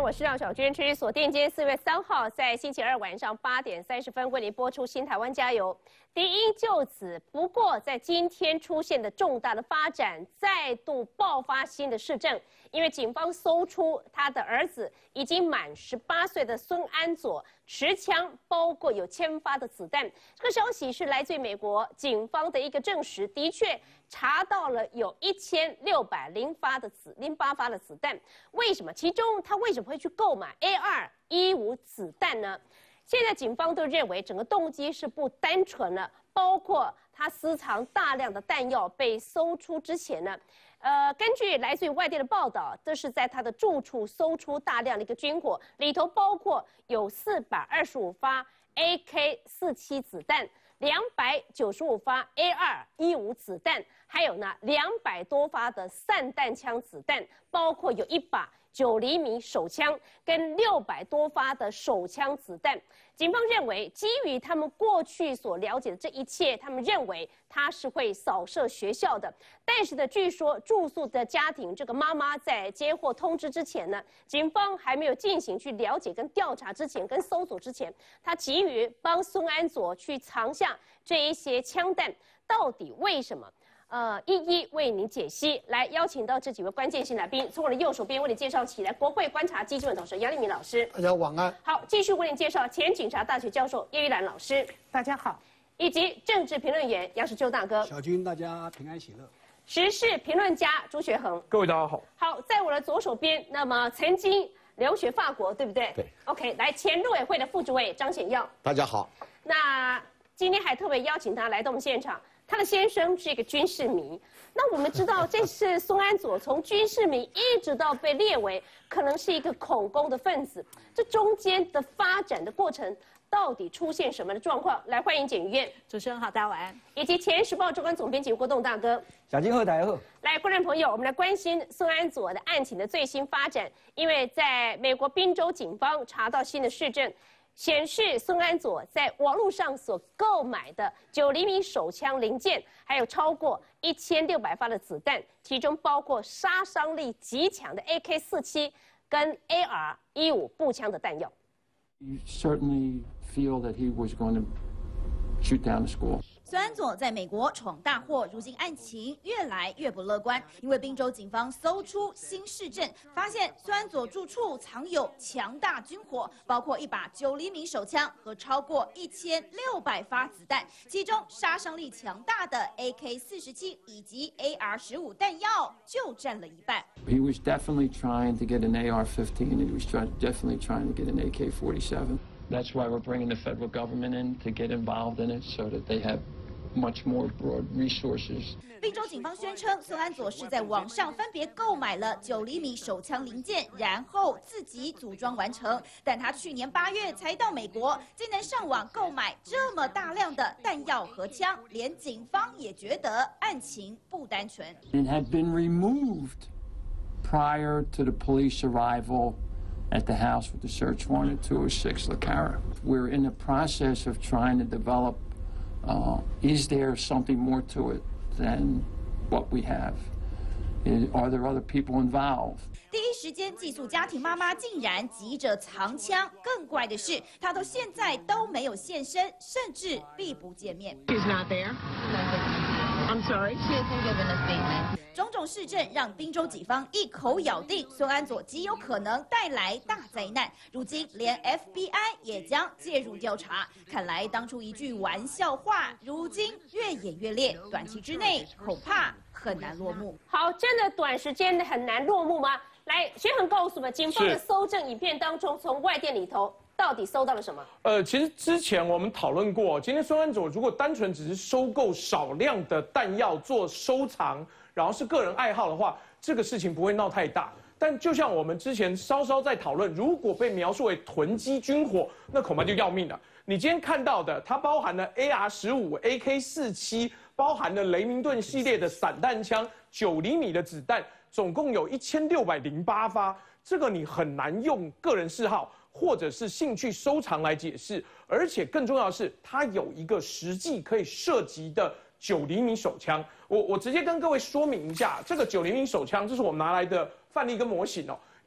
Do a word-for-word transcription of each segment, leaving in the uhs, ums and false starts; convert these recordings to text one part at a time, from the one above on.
我是让小娟，持续锁定今天四月三号，在星期二晚上八点三十分为您播出《新台湾加油》。敌因就此，不过在今天出现的重大的发展，再度爆发新的事证，因为警方搜出他的儿子已经满十八岁的孙安佐持枪，包括有千发的子弹。这个消息是来自于美国警方的一个证实，的确查到了有一千六百零发的子零八发的子弹。为什么？其中他为什么会去购买 A 二一五子弹呢？现在警方都认为整个动机是不单纯了，包括他私藏大量的弹药被搜出之前呢，呃，根据来自于外地的报道，这是在他的住处搜出大量的一个军火，里头包括有四百二十五发 A K 四七子弹，两百九十五发 A 二一五子弹，还有呢两百多发的散弹枪子弹，包括有一把九厘米手枪跟六百多发的手枪子弹。警方认为，基于他们过去所了解的这一切，他们认为他是会扫射学校的。但是呢，据说住宿的家庭这个妈妈在接获通知之前呢，警方还没有进行去了解跟调查之前，跟搜索之前，他急于帮孙安佐去藏下这一些枪弹，到底为什么？呃，一一为您解析。来，邀请到这几位关键性来宾，从我的右手边为你介绍起来，国会观察基金会董事杨立明老师， 大家晚安。 好，继续为您介绍前警察大学教授叶玉兰老师， 大家好， 以及政治评论员杨世洲大哥， 小军，大家平安喜乐。 时事评论家朱学恒， 各位大家好。 好，在我的左手边，那么曾经留学法国，对不对？ 对。 OK， 来，前陆委会的副主委张显耀， 大家好。 那今天还特别邀请他来到我们现场。他的先生是一个军事迷，那我们知道这是孙安佐从军事迷一直到被列为可能是一个恐攻的分子，这中间的发展的过程到底出现什么的状况？来，欢迎检察院主持人好，大家晚安， 以及前时报周刊总编辑郭栋大哥， 小金贺大家好。 来，观众朋友，我们来关心孙安佐的案情的最新发展，因为在美国宾州警方查到新的事证。显示孙安佐在网络上所购买的九厘米手枪零件，还有超过一千六百发的子弹，其中包括杀伤力极强的 A K 四七跟 A R 一五步枪的弹药。 You certainly feel that he was going to shoot down the school. 孙安佐在美国闯大祸，如今案情越来越不乐观，因为宾州警方搜出新事证，发现孙安佐住处藏有强大军火，包括一把九厘米手枪和超过一千六百发子弹，其中杀伤力强大的 A K 四十七以及 A R 十五弹药就占了一半。 He was definitely trying to get an A R fifteen, and he was try, definitely trying to get an A K forty-seven. That's why we're bringing the federal government in to get involved in it, so that they have much more broad resources. 宾州警方宣称，孙安佐是在网上分别购买了九厘米手枪零件，然后自己组装完成。但他去年八月才到美国，竟能上网购买这么大量的弹药和枪，连警方也觉得案情不单纯。 It had been removed prior to the police arrival at the house with the search warrant two oh six Le Cara. We're in the process of trying to develop. Uh, is there something more to it than what we have? Is, are there other people involved? 第一时间寄宿家庭妈妈竟然急着藏枪，更怪的是，她到现在都没有现身，甚至避不见面。 She's not there. I'm sorry. She hasn't given a statement. 种种事证让宾州警方一口咬定孙安佐极有可能带来大灾难，如今连 F B I 也将介入调查。看来当初一句玩笑话，如今越演越烈，短期之内恐怕很难落幕。 好，真的短时间很难落幕吗？来，学恒告诉我们，警方的搜证影片当中，从外电里头到底搜到了什么？ 呃，其实之前我们讨论过，今天孙安佐如果单纯只是收购少量的弹药做收藏，然后是个人爱好的话，这个事情不会闹太大。但就像我们之前稍稍在讨论，如果被描述为囤积军火，那恐怕就要命了。你今天看到的，它包含了 A R 十五、A K 四七，包含了雷明顿系列的散弹枪，九厘米的子弹，总共有一千六百零八发。这个你很难用个人嗜好或者是兴趣收藏来解释，而且更重要的是，它有一个实际可以射击的九厘米手枪。我我直接跟各位说明一下，这个九厘米手枪，这是我们拿来的范例跟模型哦。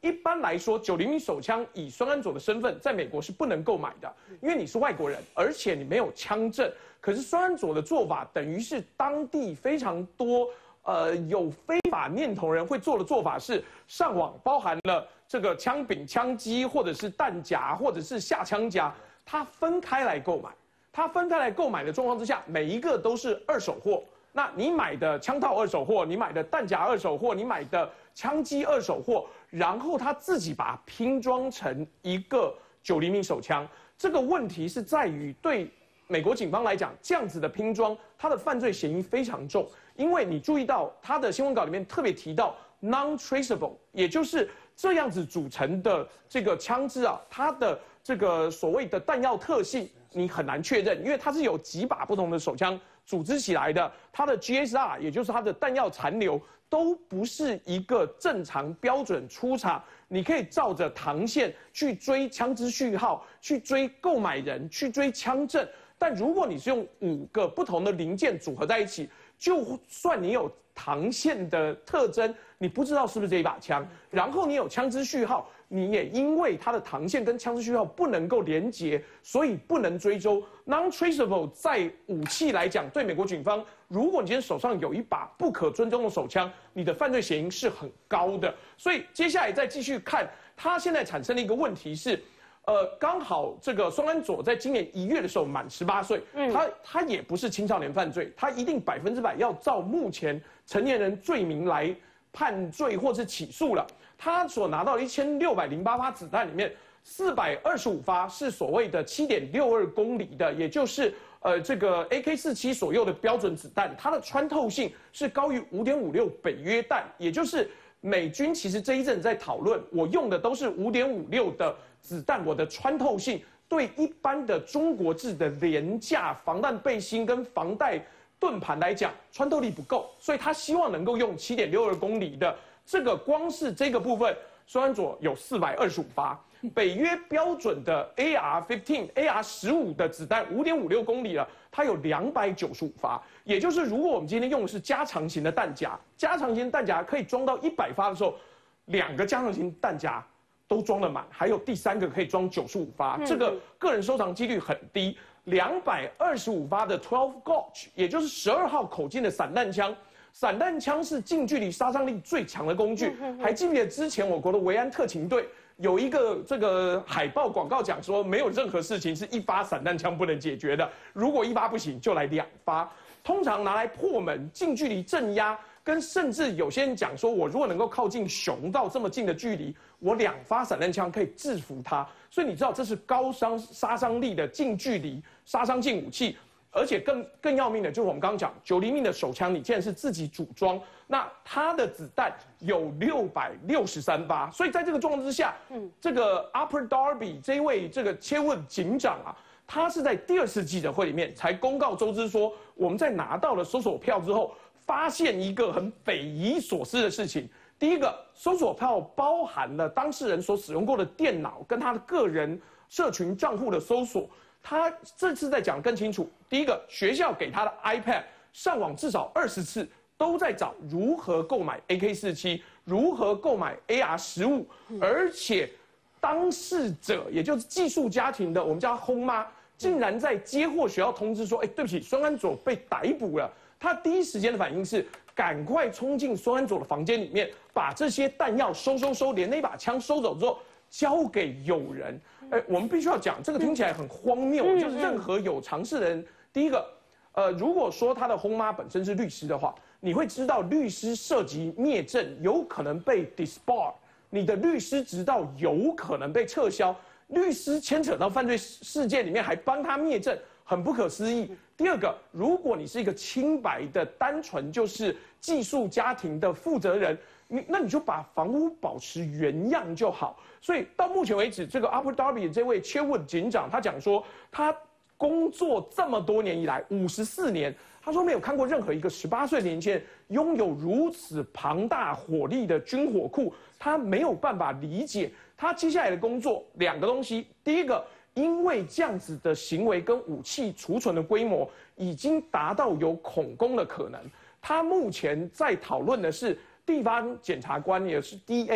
一般来说，九厘米手枪以孙安佐的身份，在美国是不能购买的，因为你是外国人，而且你没有枪证。可是孙安佐的做法，等于是当地非常多呃有非法念头人会做的做法是上网，包含了这个枪柄、枪机，或者是弹夹，或者是下枪夹，它分开来购买。它分开来购买的状况之下，每一个都是二手货。那你买的枪套二手货，你买的弹夹二手货，你买的枪机二手货，然后他自己把它拼装成一个九厘米手枪。这个问题是在于对美国警方来讲，这样子的拼装，它的犯罪嫌疑非常重。因为你注意到他的新闻稿里面特别提到 non-traceable， 也就是这样子组成的这个枪支啊，它的这个所谓的弹药特性你很难确认，因为它是有几把不同的手枪组织起来的，它的 G S R 也就是它的弹药残留都不是一个正常标准出厂，你可以照着膛线去追枪支序号，去追购买人，去追枪证。但如果你是用五个不同的零件组合在一起，就算你有膛线的特征，你不知道是不是这一把枪，然后你有枪支序号，你也因为它的膛线跟枪支序号不能够连结，所以不能追踪。Non-traceable 在武器来讲，对美国警方，如果你今天手上有一把不可追踪的手枪，你的犯罪嫌疑是很高的。所以接下来再继续看，它现在产生的一个问题是。呃，刚好这个孙安佐在今年一月的时候满十八岁，嗯，他他也不是青少年犯罪，他一定百分之百要照目前成年人罪名来判罪或是起诉了。他所拿到的一千六百零八发子弹里面，四百二十五发是所谓的七点六二公里的，也就是呃这个 A K 四七左右的标准子弹，它的穿透性是高于五点五六北约弹，也就是美军其实这一阵在讨论，我用的都是五点五六的。子弹我的穿透性对一般的中国制的廉价防弹背心跟防弹盾盘来讲，穿透力不够，所以他希望能够用七点六二公里的这个，光是这个部分，孙安佐有四百二十五发，北约标准的 A R 十五、A R 十五的子弹五点五六公里了，它有两百九十五发，也就是如果我们今天用的是加长型的弹夹，加长型弹夹可以装到一百发的时候，两个加长型弹夹。都装得满，还有第三个可以装九十五发，这个个人收藏几率很低。两百二十五发的十二 gauge， 也就是十二号口径的散弹枪，散弹枪是近距离杀伤力最强的工具。还记不记得之前我国的维安特勤队有一个这个海报广告讲说，没有任何事情是一发散弹枪不能解决的，如果一发不行，就来两发。通常拿来破门、近距离镇压。跟甚至有些人讲说，我如果能够靠近熊到这么近的距离，我两发散弹枪可以制服它。所以你知道这是高伤杀伤力的近距离杀伤性武器，而且更更要命的就是我们刚刚讲九厘米的手枪，你竟然是自己组装，那它的子弹有六百六十三发。所以在这个状况之下，嗯，这个 Upper Darby 这一位这个切沃警长啊。他是在第二次记者会里面才公告周知说，我们在拿到了搜索票之后，发现一个很匪夷所思的事情。第一个，搜索票包含了当事人所使用过的电脑跟他的个人社群账户的搜索。他这次在讲更清楚，第一个，学校给他的 iPad 上网至少二十次，都在找如何购买 A K 四十七，如何购买 A R 十五，而且当事者也就是寄宿家庭的，我们叫他轰妈。竟然在接获学校通知说，哎，对不起，孙安佐被逮捕了。他第一时间的反应是，赶快冲进孙安佐的房间里面，把这些弹药收收收，连那把枪收走之后，交给友人。哎，我们必须要讲，这个听起来很荒谬，嗯、就是任何有常识的人，第一个，呃，如果说他的轰妈本身是律师的话，你会知道律师涉及灭证，有可能被 disbar， 你的律师执照有可能被撤销。律师牵扯到犯罪事件里面，还帮他灭证，很不可思议。第二个，如果你是一个清白的、单纯就是寄宿家庭的负责人，你那你就把房屋保持原样就好。所以到目前为止，这个 Upper Darby 的这位切沃警长，他讲说，他工作这么多年以来，五十四年，他说没有看过任何一个十八岁的年轻人拥有如此庞大火力的军火库，他没有办法理解。他接下来的工作两个东西，第一个，因为这样子的行为跟武器储存的规模已经达到有恐攻的可能。他目前在讨论的是地方检察官，也是 D A 啊，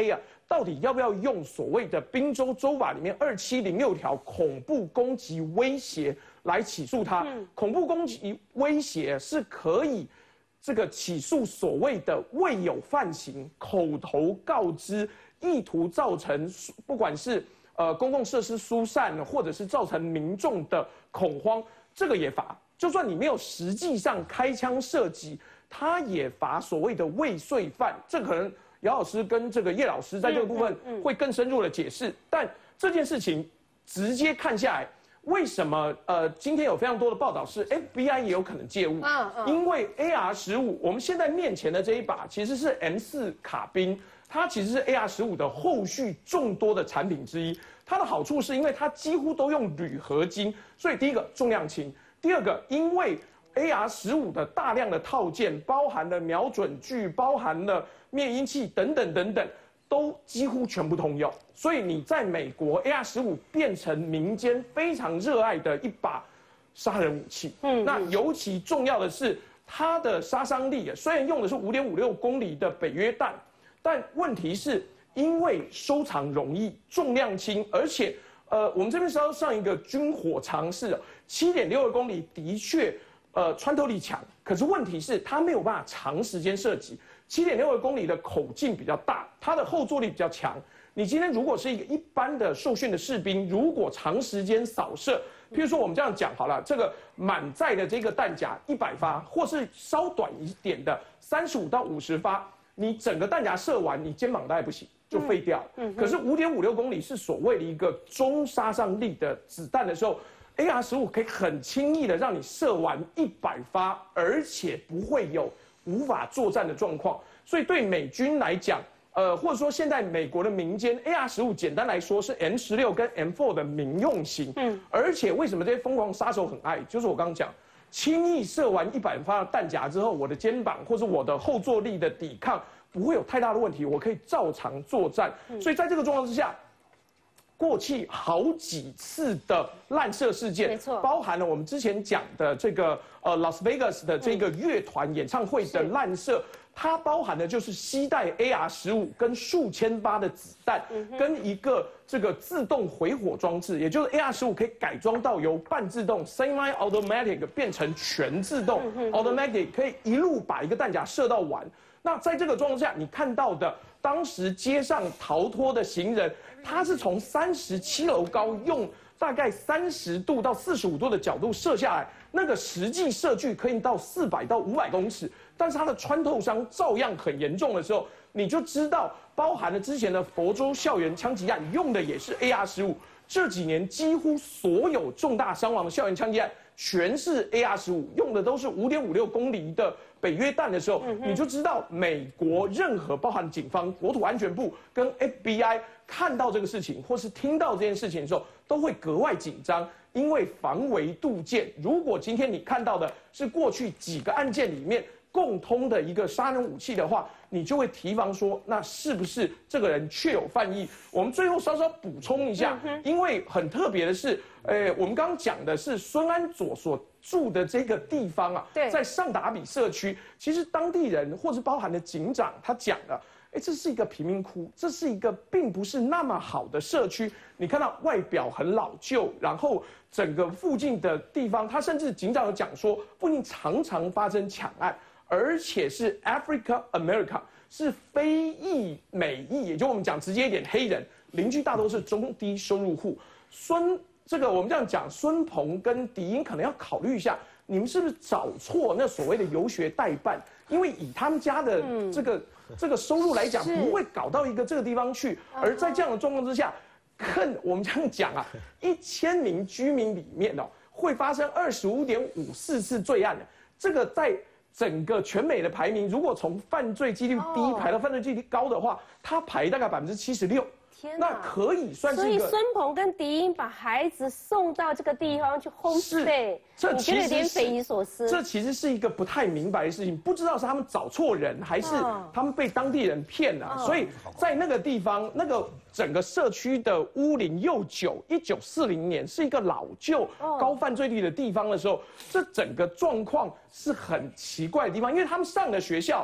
到底要不要用所谓的宾州州法里面二七零六条恐怖攻击威胁来起诉他？嗯、恐怖攻击威胁是可以这个起诉所谓的未有犯行、口头告知、意图造成不管是呃公共设施疏散，或者是造成民众的恐慌，这个也罚。就算你没有实际上开枪射击，他也罚所谓的未遂犯。这可能姚老师跟这个叶老师在这个部分会更深入的解释。但这件事情直接看下来，为什么呃今天有非常多的报道是 F B I 也有可能介入？嗯嗯，因为 A R 十五，我们现在面前的这一把其实是 M 四卡宾。它其实是 A R 十五的后续众多的产品之一。它的好处是因为它几乎都用铝合金，所以第一个重量轻，第二个因为 A R 十五的大量的套件包含了瞄准具、包含了灭音器等等等等，都几乎全部通用。所以你在美国 A R 十五变成民间非常热爱的一把杀人武器。嗯，那尤其重要的是它的杀伤力，虽然用的是五点五六公里的北约弹。但问题是，因为收藏容易、重量轻，而且，呃，我们这边稍上一个军火尝试，七点六二公里的确，呃，穿透力强，可是问题是它没有办法长时间射击。七点六二公里的口径比较大，它的后坐力比较强。你今天如果是一个一般的受训的士兵，如果长时间扫射，譬如说我们这样讲好了，这个满载的这个弹夹一百发，或是稍短一点的三十五到五十发。你整个弹夹射完，你肩膀带不行，就废掉了。嗯嗯、可是五点五六公里是所谓的一个中杀伤力的子弹的时候 ，A R 十五可以很轻易的让你射完一百发，而且不会有无法作战的状况。所以对美军来讲，呃，或者说现在美国的民间 A R 十五，简单来说是 M 十六跟 M 四的民用型。嗯，而且为什么这些疯狂杀手很爱？就是我刚刚讲。轻易射完一百发的弹夹之后，我的肩膀或者我的后坐力的抵抗不会有太大的问题，我可以照常作战。嗯、所以在这个状况之下，过去好几次的滥射事件， 没错， 包含了我们之前讲的这个呃 Las Vegas 的这个乐团演唱会的滥射。它包含的就是携带 A R 十五跟数千发的子弹，嗯、跟一个这个自动回火装置，也就是 A R 十五可以改装到由半自动 semi automatic 变成全自动、嗯、automatic， 可以一路把一个弹夹射到完。那在这个状况下，你看到的当时街上逃脱的行人，他是从三十七楼高用大概三十度到四十五度的角度射下来，那个实际射距可以到四百到五百公尺。但是它的穿透伤照样很严重的时候，你就知道，包含了之前的佛州校园枪击案用的也是 A R 十五，这几年几乎所有重大伤亡的校园枪击案全是 A R 十五，用的都是五点五六公里的北约弹的时候，嗯、你就知道美国任何包含警方、国土安全部跟 F B I 看到这个事情，或是听到这件事情的时候，都会格外紧张。因为防微杜渐，如果今天你看到的是过去几个案件里面共通的一个杀人武器的话，你就会提防说，那是不是这个人确有犯意？我们最后稍稍补充一下，嗯、因为很特别的是，呃，我们刚刚讲的是孙安佐所住的这个地方啊，在上达比社区，其实当地人或是包含的警长，他讲了。哎，这是一个贫民窟，这是一个并不是那么好的社区。你看到外表很老旧，然后整个附近的地方，他甚至警长有讲说，附近常常发生抢案，而且是 Africa American， 是非裔美裔，也就我们讲直接一点，黑人邻居大多是中低收入户。孙这个我们这样讲，孙鹏跟迪英可能要考虑一下，你们是不是找错那所谓的游学代办？因为以他们家的这个。嗯这个收入来讲，不会搞到一个这个地方去，而在这样的状况之下，更我们这样讲啊，一千名居民里面哦，会发生二十五点五四次罪案的，这个在整个全美的排名，如果从犯罪几率低排到犯罪几率高的话，它排大概百分之七十六。 天那可以算是一个。 所以孙鹏跟迪英把孩子送到这个地方去 homestay， 这你觉得有点匪夷所思。 这其实是一个不太明白的事情，不知道是他们找错人，还是他们被当地人骗了。哦、所以在那个地方，那个整个社区的屋龄又久，一九四零年是一个老旧、哦、高犯罪率的地方的时候，这整个状况是很奇怪的地方，因为他们上的学校。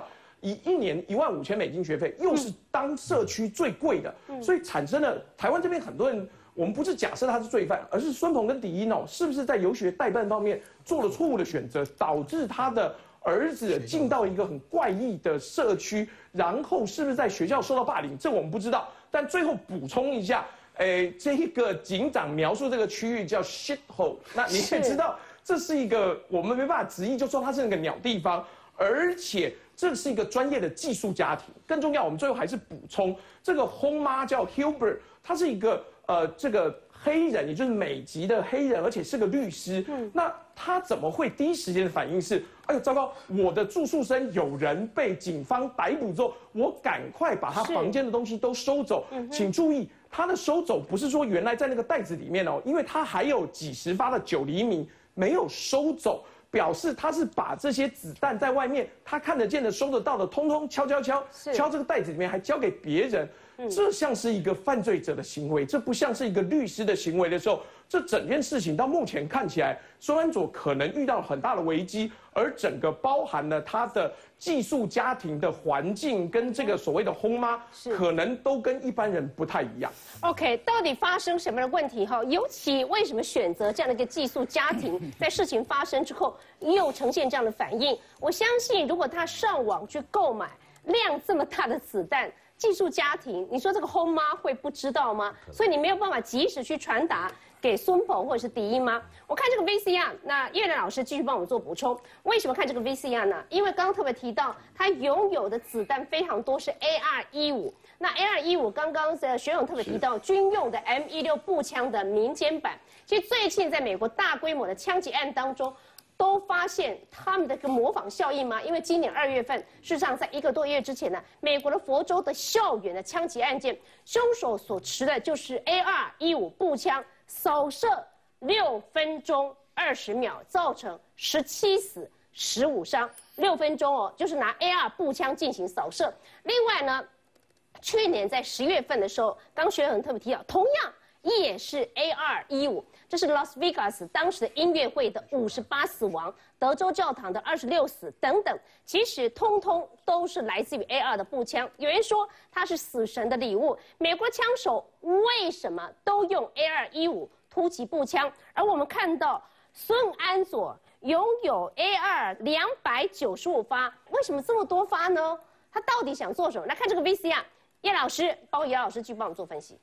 以一年一万五千美金学费，又是当社区最贵的，所以产生了台湾这边很多人。我们不是假设他是罪犯，而是孙鹏跟迪一哦，是不是在游学代办方面做了错误的选择，导致他的儿子进到一个很怪异的社区，然后是不是在学校受到霸凌？这我们不知道。但最后补充一下，诶，这个警长描述这个区域叫 shit hole， 那你也知道，这是一个我们没办法直译，就说它是那个鸟地方，而且这是一个专业的寄宿家庭。更重要，我们最后还是补充，这个轰妈叫 Hilbert， 他是一个。呃，这个黑人，也就是美籍的黑人，而且是个律师。嗯，那他怎么会第一时间的反应是，哎呦，糟糕，我的住宿生有人被警方逮捕之后，我赶快把他房间的东西都收走。嗯，请注意，他的收走不是说原来在那个袋子里面哦，因为他还有几十发的九厘米没有收走。表示他是把这些子弹在外面他看得见的、收得到的，通通敲敲敲，敲这个袋子里面，还交给别人。这像是一个犯罪者的行为，这不像是一个律师的行为的时候，这整件事情到目前看起来，孙安佐可能遇到了很大的危机，而整个包含了他的寄宿家庭的环境跟这个所谓的轰妈，可能都跟一般人不太一样。 OK， 到底发生什么样的问题？哈，尤其为什么选择这样的一个寄宿家庭，在事情发生之后又呈现这样的反应？我相信，如果他上网去购买量这么大的子弹。寄宿家庭，你说这个轰妈会不知道吗？所以你没有办法及时去传达给孙鹏或者是迪一吗？我看这个 V C R， 那叶良老师继续帮我们做补充。为什么看这个 V C R 呢？因为刚刚特别提到，他拥有的子弹非常多，是 A R 十五。那 A R 十五刚刚的学勇特别提到，军用的 M 十六步枪的民间版，其实最近在美国大规模的枪击案当中。都发现他们的一个模仿效应吗？因为今年二月份，事实上在一个多月之前呢，美国的佛州的校园的枪击案件，凶手所持的就是 A R 十五步枪，扫射六分钟二十秒，造成十七死十五伤。六分钟哦，就是拿 A R 步枪进行扫射。另外呢，去年在十月份的时候，刚学恒特别提到，同样也是 A R 十五。这是 Las Vegas 当时的音乐会的五十八死亡，德州教堂的二十六死等等，其实通通都是来自于 A R 的步枪。有人说它是死神的礼物，美国枪手为什么都用 A R 十五突击步枪？而我们看到孙安佐拥有 A R 两百九十五发，为什么这么多发呢？他到底想做什么？来看这个 V C R， 叶老师，包括叶老师继续帮我们做分析。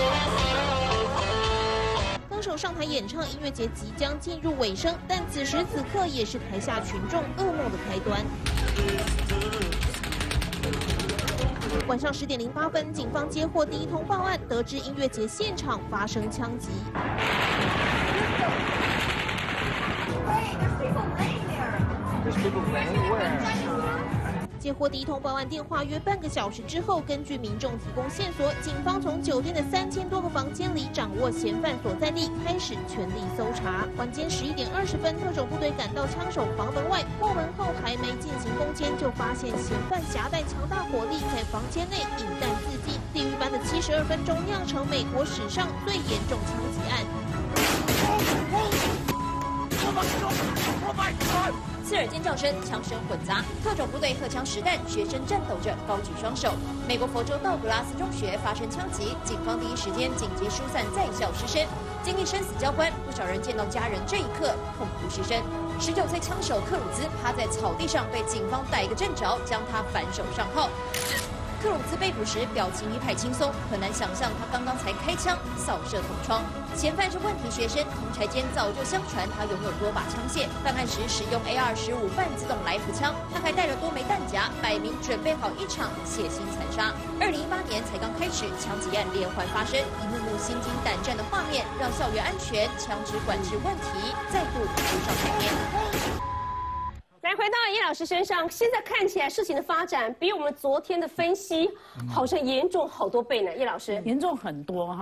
歌手上台演唱，音乐节即将进入尾声，但此时此刻也是台下群众噩梦的开端。晚上十点零八分，警方接获第一通报案，得知音乐节现场发生枪击。接获第一通报案电话约半个小时之后，根据民众提供线索，警方从酒店的三千多个房间里掌握嫌犯所在地，开始全力搜查。晚间十一点二十分，特种部队赶到枪手房门外，破门后还没进行攻坚，就发现嫌犯夹带强大火力在房间内引弹自尽。地狱般的七十二分钟酿成美国史上最严重枪击案。 刺耳尖叫声，枪声混杂，特种部队荷枪实弹，学生战斗着，高举双手。美国佛州道格拉斯中学发生枪击，警方第一时间紧急疏散在校师生。经历生死交关，不少人见到家人这一刻痛哭失声。十九岁枪手克鲁兹趴在草地上被警方逮个正着，将他反手上铐。克鲁兹被捕时表情一派轻松，很难想象他刚刚才开枪扫射同窗。嫌犯是问题学生，同柴间早就相传他拥有多把枪械。犯案时使用 A R 十五半自动来福枪，他还带了多枚弹夹，摆明准备好一场血腥残杀。二零一八年才刚开始，枪击案连环发生，一幕幕心惊胆战的画面，让校园安全、枪支管制问题再度浮上台面。 来，回到叶老师身上，现在看起来事情的发展比我们昨天的分析好像严重好多倍呢。叶老师， 严重很多哈。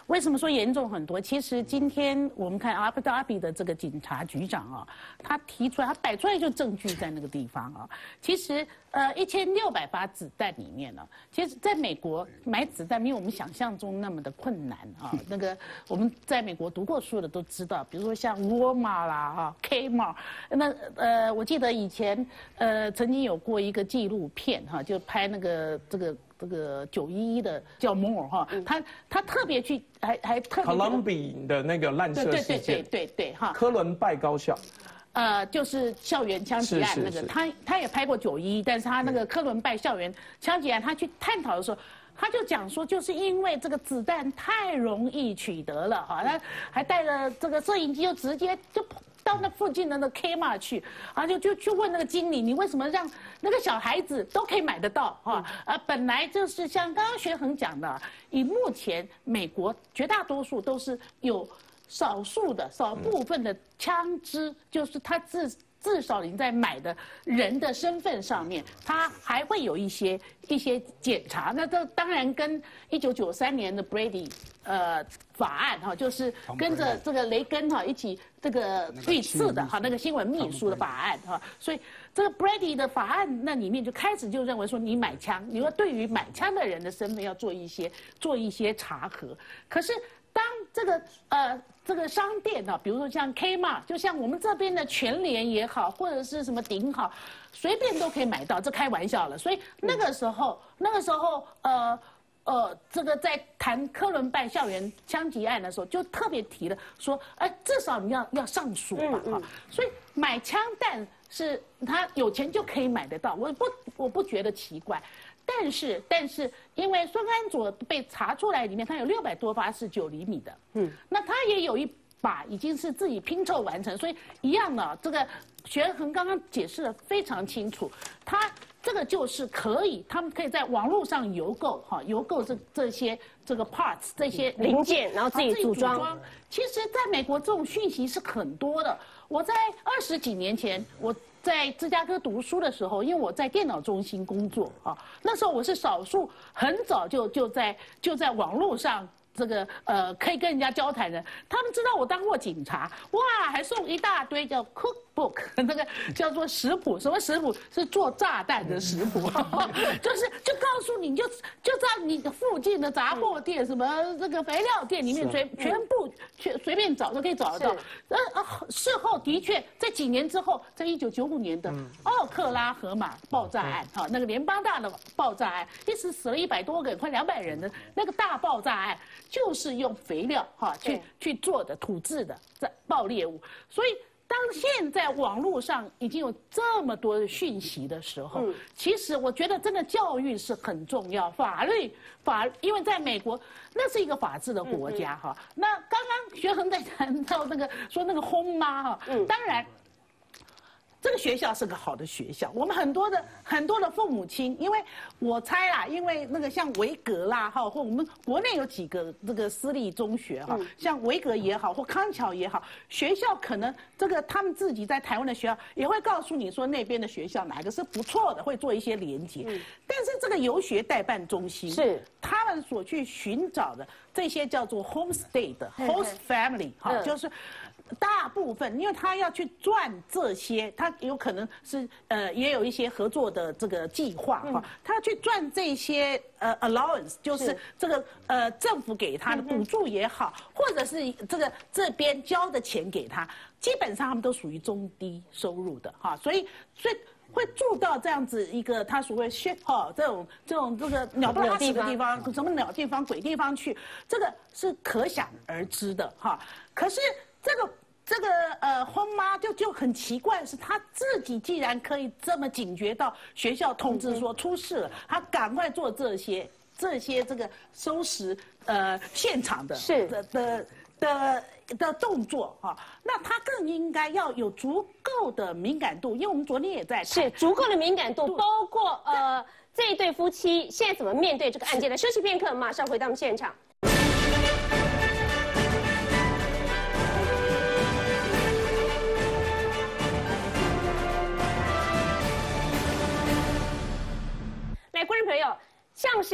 为什么说严重很多？其实今天我们看阿布达比的这个警察局长啊，他提出来，他摆出来就证据在那个地方啊。其实呃，一千六百发子弹里面呢，其实在美国买子弹没有我们想象中那么的困难啊。那个我们在美国读过书的都知道，比如说像沃尔玛啦、啊 Kmart， 那呃，我记得以前呃曾经有过一个纪录片哈、啊，就拍那个这个。这个九一一的叫摩尔哈，他他特别去还还特别 Columbine 的那个滥射事件， 对对对对对哈， 科伦拜高校， 呃，就是校园枪击案那个，他他也拍过九一一，但是他那个科伦拜校园枪击案，他去探讨的时候。他就讲说，就是因为这个子弹太容易取得了哈，他还带着这个摄影机，就直接就到那附近的那 Kmart 去，啊，就就去问那个经理，你为什么让那个小孩子都可以买得到哈？啊，本来就是像刚刚学恒讲的，以目前美国绝大多数都是有少数的少部分的枪支，就是他自。至少你在买的人的身份上面，他还会有一些一些检查。那这当然跟一九九三年的 Brady 呃法案哈，就是跟着这个雷根哈一起这个遇刺的哈那个新闻秘书的法案哈，所以这个 Brady 的法案那里面就开始就认为说，你买枪，你要对于买枪的人的身份要做一些做一些查核。可是当这个呃。这个商店啊，比如说像 Kmart， 就像我们这边的全联也好，或者是什么顶好，随便都可以买到，这开玩笑了。所以那个时候，那个时候，呃呃，这个在谈科伦拜校园枪击案的时候，就特别提了说，哎，至少你要要上锁吧，哈、嗯嗯。所以买枪弹是他有钱就可以买得到，我不我不觉得奇怪。但是，但是，因为孙安佐被查出来，里面他有六百多发是九厘米的，嗯，那他也有一把已经是自己拼凑完成，所以一样的，这个学恒刚刚解释的非常清楚，他这个就是可以，他们可以在网络上邮购，哈，邮购这这些这个 parts 这些零件，然后自己组装。 其实，在美国这种讯息是很多的。我在二十几年前，我。在芝加哥读书的时候，因为我在电脑中心工作啊，那时候我是少数很早就就在就在网络上这个呃可以跟人家交谈的。他们知道我当过警察，哇，还送一大堆叫 cookbook 那个叫做食谱，什么食谱是做炸弹的食谱，就是就告诉你，就就在你的附近的杂货店、什么这个肥料店里面随全部全随便找都可以找得到。呃呃，事后的确在几年之后，在一九九五年的奥克拉荷马爆炸案，哈，那个联邦大的爆炸案，一时死了一百多个人，快两百人的那个大爆炸案，就是用肥料哈去去做的土制的在爆猎物，所以。当现在网络上已经有这么多的讯息的时候，嗯、其实我觉得真的教育是很重要。法律法，因为在美国那是一个法治的国家哈、嗯。那刚刚学恒在谈到那个说那个轰妈哈，嗯、当然。这个学校是个好的学校，我们很多的很多的父母亲，因为我猜啦，因为那个像维格啦哈，或我们国内有几个这个私立中学哈，嗯、像维格也好，或康桥也好，学校可能这个他们自己在台湾的学校也会告诉你说那边的学校哪个是不错的，会做一些连结。嗯、但是这个游学代办中心是他们所去寻找的这些叫做 homestay 的 host family 哈、嗯，就是。大部分，因为他要去赚这些，他有可能是呃，也有一些合作的这个计划哈，他要去赚这些呃 allowance， 就是这个呃政府给他的补助也好，或者是这个这边交的钱给他，基本上他们都属于中低收入的哈，所以所以。会住到这样子一个他所谓 shit hole 这种这种这个鸟不拉屎的地方，什么鸟地方、鬼地方去，这个是可想而知的哈。可是这个这个呃轰妈就就很奇怪的是，他自己既然可以这么警觉到学校通知说出事了，他赶快做这些这些这个收拾呃现场的是的的。的的动作哈，那他更应该要有足够的敏感度，因为我们昨天也在谈是足够的敏感度，包括呃这一对夫妻现在怎么面对这个案件的。休息片刻，马上回到我们现场。来，观众朋友。像是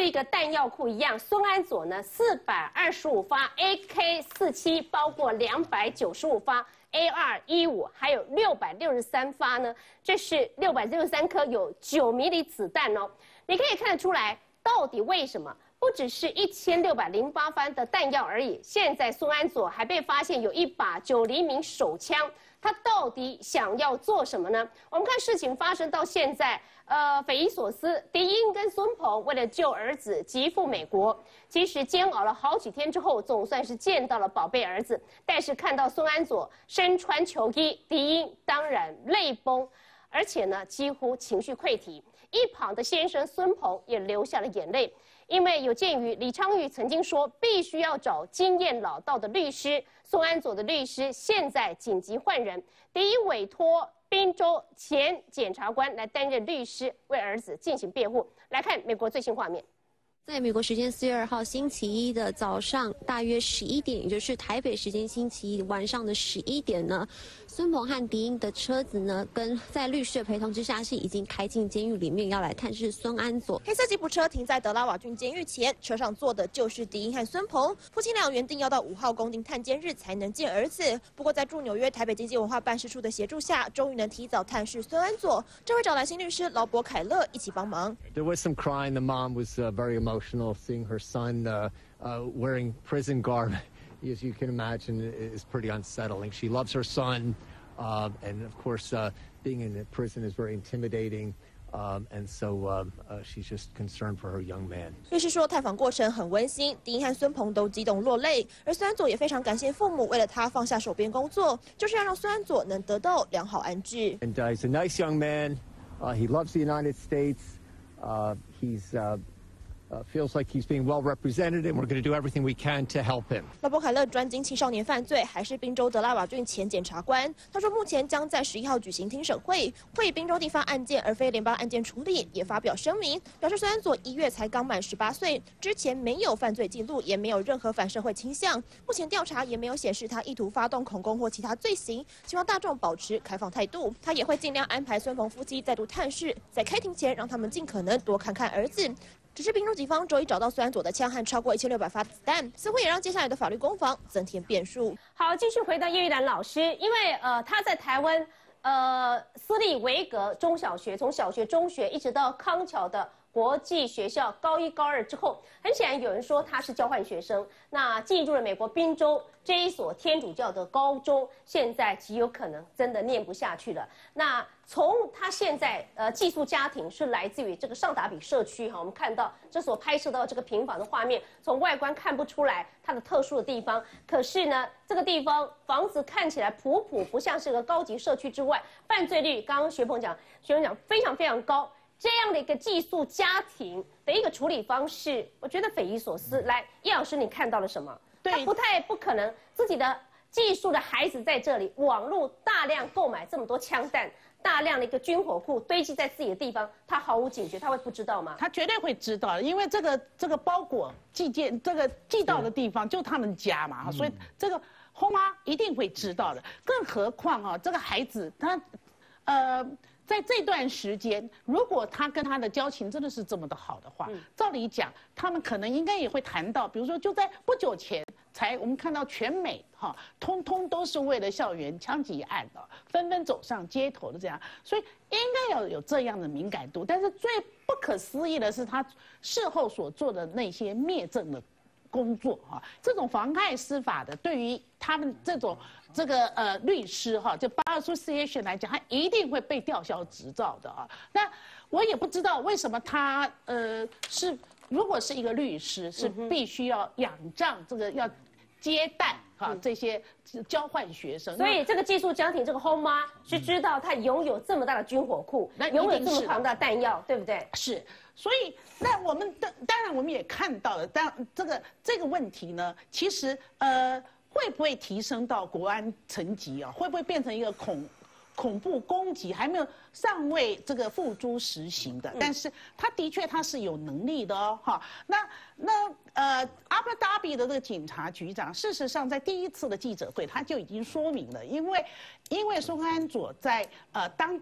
是一个弹药库一样，孙安佐呢四百二十五发 A K 四七，包括两百九十五发 A 二一五，还有六百六十三发呢，这是六百六十三颗有九米里子弹哦。你可以看得出来，到底为什么？不只是一千六百零八发的弹药而已，现在孙安佐还被发现有一把九厘米手枪，他到底想要做什么呢？我们看事情发生到现在，呃，匪夷所思。狄英跟孙鹏为了救儿子急赴美国，即使煎熬了好几天之后，总算是见到了宝贝儿子。但是看到孙安佐身穿球衣，狄英当然泪崩，而且呢几乎情绪溃堤。一旁的先生孙鹏也流下了眼泪。因为有鉴于李昌钰曾经说，必须要找经验老道的律师，孙安佐的律师现在紧急换人，第一委托宾州前检察官来担任律师，为儿子进行辩护。来看美国最新画面。 在美国时间四月二号星期一的早上，大约十一点，也就是台北时间星期一晚上的十一点呢，孙鹏和狄英的车子呢，跟在律师的陪同之下，是已经开进监狱里面，要来探视孙安佐。 黑色吉普车停在德拉瓦郡监狱前，车上坐的就是狄英和孙鹏。夫妻俩原定要到五号公定探监日才能见儿子，不过在驻纽约台北经济文化办事处的协助下，终于能提早探视孙安佐。这回找来新律师劳勃凯勒一起帮忙。 There was some crying. The mom was uh, very emotional seeing her son uh, uh, wearing prison garb. As you can imagine, is pretty unsettling. She loves her son, uh, and of course, uh, being in prison is very intimidating. Um, and so uh, uh, she's just concerned for her young man. 律师说，探访过程很温馨，狄英和孙鹏都激动落泪，而孙安佐也非常感谢父母为了他放下手边工作，就是要让孙安佐能得到良好安置。 And uh, he's a nice young man. Uh, he loves the United States. Uh, he's uh, Uh, feels like he's being well represented, and we're going to do everything we can to help him. 劳勃凯勒专精青少年犯罪，还是宾州德拉瓦郡前检察官。他说，目前将在十一号举行听审会，会以宾州地方案件而非联邦案件处理。也发表声明，表示孙安佐一月才刚满十八岁，之前没有犯罪记录，也没有任何反社会倾向。目前调查也没有显示他意图发动恐攻或其他罪行。希望大众保持开放态度。他也会尽量安排孙鹏夫妻再度探视，在开庭前让他们尽可能多看看儿子。只是宾州警方周一找到孙安佐的枪和超过一千六百发子弹，似乎也让接下来的法律攻防增添变数。 好，继续回到叶玉兰老师，因为呃他在台湾呃私立维格中小学，从小学、中学一直到康桥的国际学校高一、高二之后，很显然有人说他是交换学生，那进入了美国宾州这一所天主教的高中，现在极有可能真的念不下去了。那从他现在呃寄宿家庭是来自于这个上达比社区哈，我们看到这所拍摄到这个平房的画面，从外观看不出来它的特殊的地方，可是呢，这个地方房子看起来普普，不像是个高级社区之外，犯罪率刚刚学鹏讲，学鹏讲非常非常高。这样的一个寄宿家庭的一个处理方式，我觉得匪夷所思。来，叶老师，你看到了什么？ 对， 他不太不可能自己的寄宿的孩子在这里，网络大量购买这么多枪弹，大量的一个军火库堆积在自己的地方，他毫无警觉，他会不知道吗？ 他绝对会知道，因为这个这个包裹寄件这个寄到的地方就他们家嘛，嗯、所以这个后妈一定会知道的。更何况啊，这个孩子他，呃。在这段时间，如果他跟他的交情真的是这么的好的话，嗯、照理讲，他们可能应该也会谈到，比如说就在不久前才我们看到全美哈，通通都是为了校园枪击案的，纷纷走上街头的这样，所以应该要有这样的敏感度。但是最不可思议的是，他事后所做的那些灭证的工作哈，这种妨害司法的，对于他们这种这个呃律师哈，就 Bar Association 来讲，他一定会被吊销执照的啊。那我也不知道为什么他呃是，如果是一个律师，是必须要仰仗这个要接待哈这些交换学生。 所以这个寄宿家庭这个 home 妈是知道他拥有这么大的军火库， 那拥有这么庞大的弹药，对不对？ 是。所以，那我们当当然我们也看到了，当这个这个问题呢，其实呃会不会提升到国安层级啊？会不会变成一个恐恐怖攻击？还没有尚未这个付诸实行的，但是他的确他是有能力的哦，哈。那那呃阿布达比的这个警察局长，事实上在第一次的记者会他就已经说明了，因为因为孙安佐在呃当地。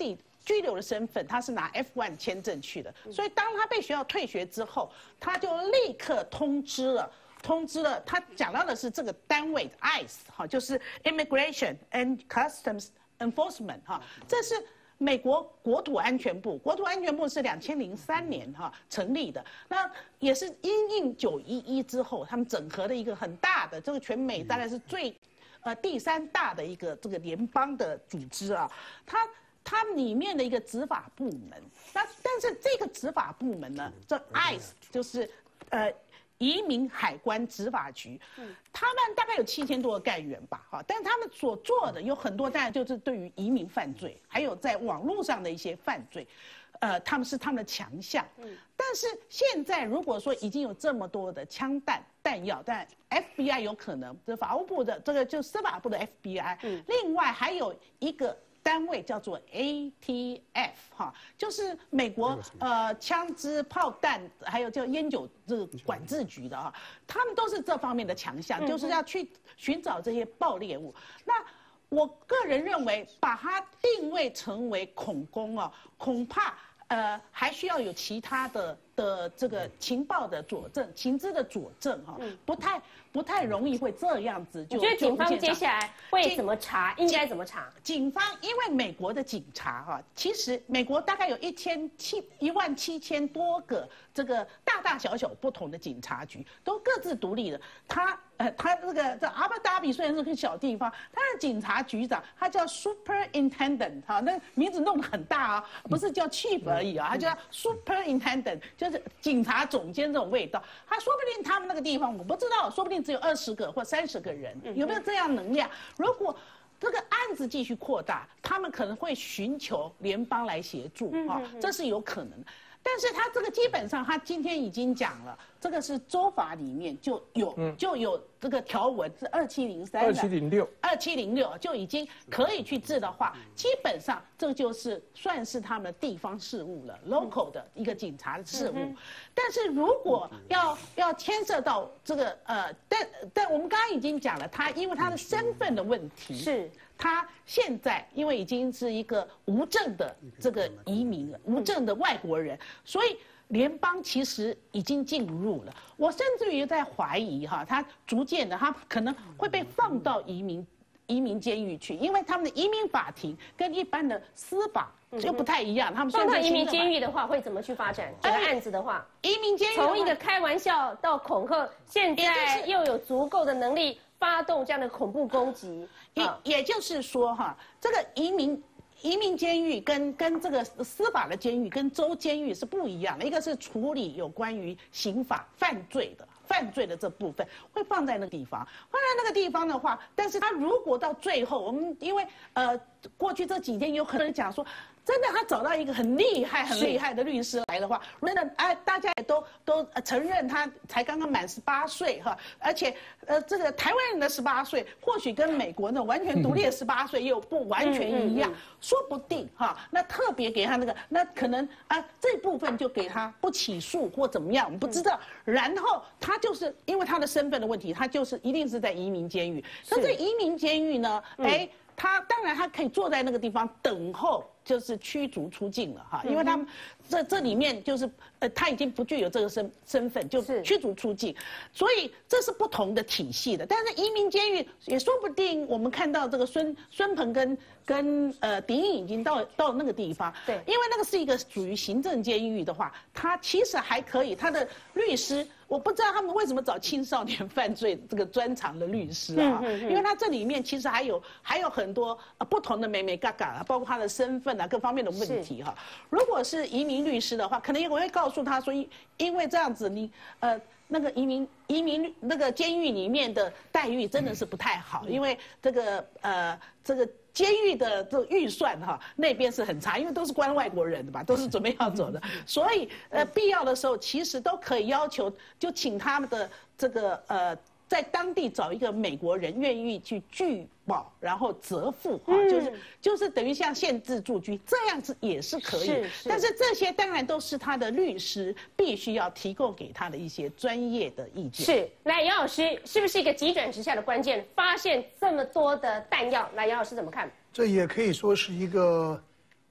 居留的身份，他是拿 F 一 签证去的，所以当他被学校退学之后，他就立刻通知了。通知了，他讲到的是这个单位的 I C E 哈，就是 Immigration and Customs Enforcement 哈，这是美国国土安全部。国土安全部是两千零三年哈成立的，那也是因应九一一之后，他们整合的一个很大的，这个全美大概是最呃第三大的一个这个联邦的组织啊，它。它里面的一个执法部门，那但是这个执法部门呢，这 I C E 就是呃移民海关执法局，他们大概有七千多个干员吧，哈，但他们所做的有很多，当然就是对于移民犯罪，还有在网络上的一些犯罪，呃，他们是他们的强项。但是现在如果说已经有这么多的枪弹弹药，但 F B I 有可能，这法务部的这个就司法部的 F B I，另外还有一个。单位叫做 A T F 哈，就是美国呃枪支炮弹还有叫烟酒这个管制局的哈，他们都是这方面的强项，就是要去寻找这些爆裂物。那我个人认为，把它定位成为恐攻啊，恐怕呃还需要有其他的的这个情报的佐证、情资的佐证哈，不太不太容易会这样子就。 我觉得警方接下来会怎么查？应该怎么查？ 警方因为美国的警察哈，其实美国大概有一千七一万七千多个这个大大小小不同的警察局，都各自独立的。他呃，他这个在阿布达比虽然是个小地方，他的警察局长他叫 Superintendent 哈，那名字弄得很大啊，不是叫 Chief 而已啊，他叫 Superintendent， 就是警察总监这种味道。他说不定他们那个地方我不知道，说不定只有二十个或三十个人，有没有这样能量？如果这个案子继续扩大，他们可能会寻求联邦来协助啊，这是有可能的。但是他这个基本上，他今天已经讲了，这个是州法里面就有、嗯、就有这个条文是二七零三、 二七零六、 二七零六就已经可以去治的话，基本上这就是算是他们的地方事务了、嗯、，local 的一个警察的事务。嗯、但是如果要要牵涉到这个呃，但但我们刚刚已经讲了，他因为他的身份的问题是。 他现在因为已经是一个无证的这个移民了，无证的外国人，所以联邦其实已经进入了。我甚至于在怀疑哈，他逐渐的，他可能会被放到移民移民监狱去，因为他们的移民法庭跟一般的司法就不太一样。他们放到移民监狱的话，会怎么去发展这个案子的话？ 移民监狱从一个开玩笑到恐吓，现在又有足够的能力。发动这样的恐怖攻击， 也也就是说哈，这个移民移民监狱跟跟这个司法的监狱跟州监狱是不一样的，一个是处理有关于刑法犯罪的犯罪的这部分会放在那个地方，放在那个地方的话，但是他如果到最后，我们因为呃过去这几天有很多人讲说。真的，他找到一个很厉害、很厉害的律师来的话，真的，哎，大家也都都承认他才刚刚满十八岁哈，而且，呃，这个台湾人的十八岁，或许跟美国那完全独立的十八岁又不完全一样，说不定哈，那特别给他那个，那可能啊这部分就给他不起诉或怎么样，我们不知道。然后他就是因为他的身份的问题，他就是一定是在移民监狱。可是移民监狱呢，哎。他当然，他可以坐在那个地方等候，就是驱逐出境了哈，因为他们这这里面就是呃他已经不具有这个身身份，就驱逐出境，所以这是不同的体系的。但是移民监狱也说不定，我们看到这个孙孙鹏跟跟呃狄英已经到到那个地方，对，因为那个是一个属于行政监狱的话，他其实还可以，他的律师。我不知道他们为什么找青少年犯罪这个专长的律师啊，因为他这里面其实还有还有很多呃不同的眉眉角角啊，包括他的身份啊各方面的问题哈。如果是移民律师的话，可能我会告诉他说，因为这样子你呃那个移民移民那个监狱里面的待遇真的是不太好，因为这个呃这个。监狱的这预算哈，那边是很差，因为都是关外国人的吧，都是准备要走的，所以呃必要的时候其实都可以要求，就请他们的这个呃在当地找一个美国人愿意去拒保，然后责付哈，就是就是等于像限制住居这样子也是可以，但是这些当然都是他的律师必须要提供给他的一些专业的意见。 是，来杨老师，是不是一个急转直下的关键？发现这么多的弹药，来杨老师怎么看？ 这也可以说是一个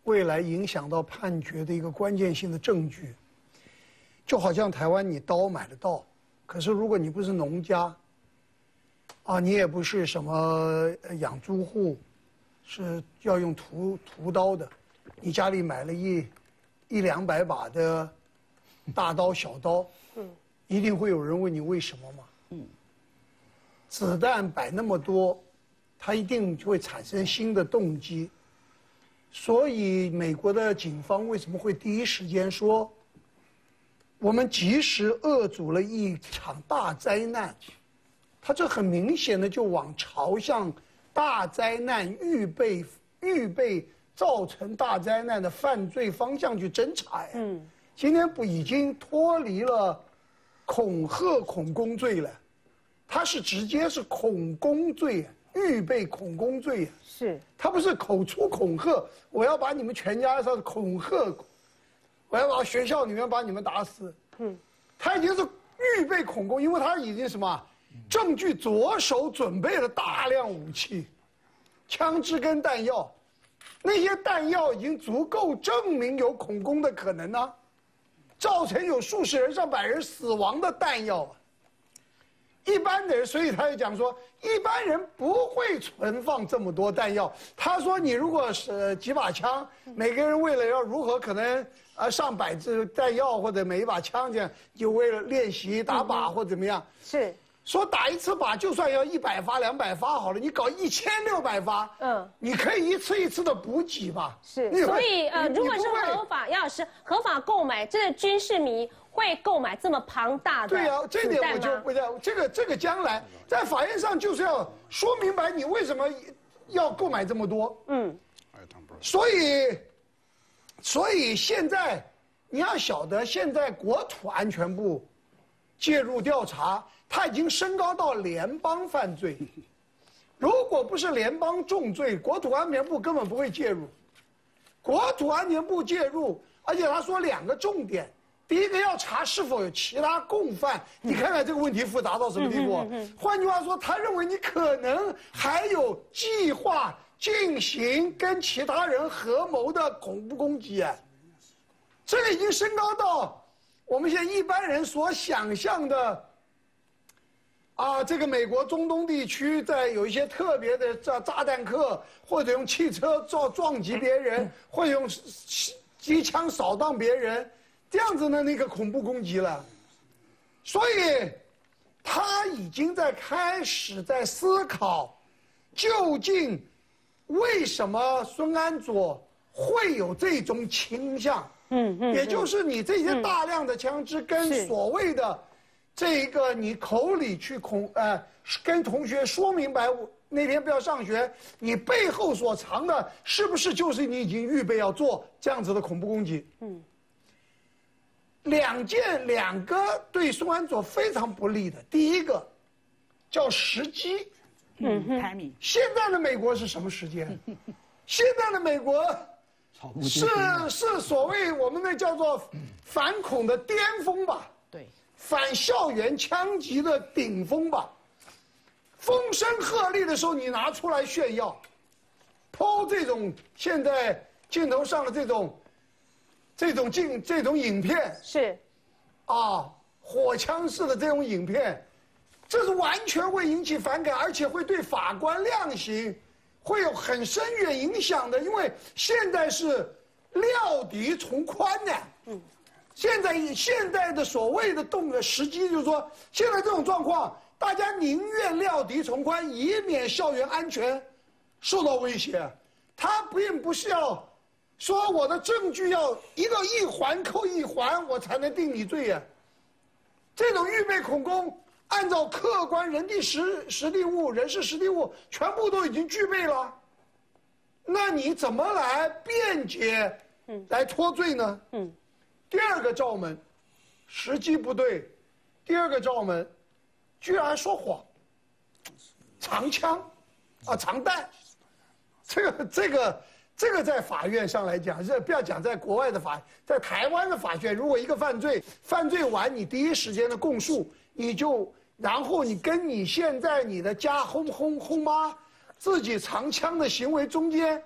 未来影响到判决的一个关键性的证据。就好像台湾你刀买得到，可是如果你不是农家，啊，你也不是什么养猪户，是要用屠屠刀的，你家里买了一一两百把的大刀小刀，嗯，一定会有人问你为什么吗？嗯，子弹摆那么多，它一定就会产生新的动机。所以美国的警方为什么会第一时间说，我们及时遏阻了一场大灾难？他这很明显的就往朝向大灾难预备预备造成大灾难的犯罪方向去侦查呀。嗯，今天不已经脱离了恐吓恐攻罪了，他是直接是恐攻罪，预备恐攻罪。 是， 他不是口出恐吓，我要把你们全家上恐吓。我要把学校里面把你们打死。嗯，他已经是预备恐攻，因为他已经什么证据着手准备了大量武器、枪支跟弹药，那些弹药已经足够证明有恐攻的可能啊，造成有数十人、上百人死亡的弹药啊。一般的人，所以他就讲说，一般人不会存放这么多弹药。他说，你如果是几把枪，每个人为了要如何可能啊上百支弹药或者每一把枪这样，就为了练习打靶或怎么样。 是说打一次靶就算要一百发、两百发好了，你搞一千六百发，嗯，你可以一次一次的补给吧。 是，所以呃，如果是合法，杨老师合法购买，这个军事迷会购买这么庞大的？ 对呀、啊，这点我就不要。这个这个将来在法院上就是要说明白你为什么要购买这么多。嗯，所以所以现在你要晓得，现在国土安全部介入调查。他已经升高到联邦犯罪，如果不是联邦重罪，国土安全部根本不会介入。国土安全部介入，而且他说两个重点：第一个要查是否有其他共犯。你看看这个问题复杂到什么地步？换句话说，他认为你可能还有计划进行跟其他人合谋的恐怖攻击啊！这个已经升高到我们现在一般人所想象的。啊，这个美国中东地区在有一些特别的炸炸弹客，或者用汽车撞撞击别人，或者用机枪扫荡别人，这样子的那个恐怖攻击了。所以，他已经在开始在思考，究竟为什么孙安佐会有这种倾向？嗯嗯，也就是你这些大量的枪支跟所谓的。这一个你口里去恐呃跟同学说明白，那天不要上学，你背后所藏的是不是就是你已经预备要做这样子的恐怖攻击？嗯，两件两个对孙安佐非常不利的，第一个叫时机，嗯哼，现在的美国是什么时间？现在的美国是是所谓我们那叫做反恐的巅峰吧？对。反校园枪击的顶峰吧，风声鹤唳的时候，你拿出来炫耀，抛这种现在镜头上的这种，这种镜这种影片是， 啊，火枪式的这种影片，这是完全会引起反感，而且会对法官量刑会有很深远影响的，因为现在是料敌从宽的。嗯。现在现在的所谓的动的时机，就是说，现在这种状况，大家宁愿料敌从宽，以免校园安全受到威胁。他并不是要说我的证据要一个一环扣一环，我才能定你罪呀。这种预备恐攻，按照客观人地实实地物、人事实地物，全部都已经具备了。那你怎么来辩解，来脱罪呢？嗯。第二个罩门，时机不对；第二个罩门，居然说谎，藏枪，啊，藏弹，这个这个这个在法院上来讲，这不要讲在国外的法，在台湾的法院，如果一个犯罪犯罪完，你第一时间的供述，你就然后你跟你现在你的家轰轰轰妈自己藏枪的行为中间。